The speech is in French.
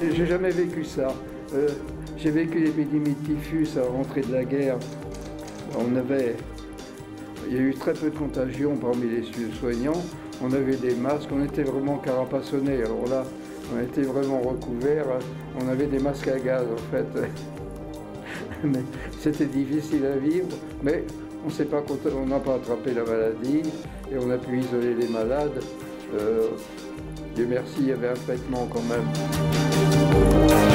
J'ai jamais vécu ça. J'ai vécu l'épidémie de typhus à la rentrée de la guerre. Il y a eu très peu de contagion parmi les soignants. On avait des masques, on était vraiment carapassonnés. Alors là, on était vraiment recouverts. On avait des masques à gaz en fait. Mais c'était difficile à vivre. Mais on n'a pas attrapé la maladie et on a pu isoler les malades. Dieu merci, il y avait un traitement quand même.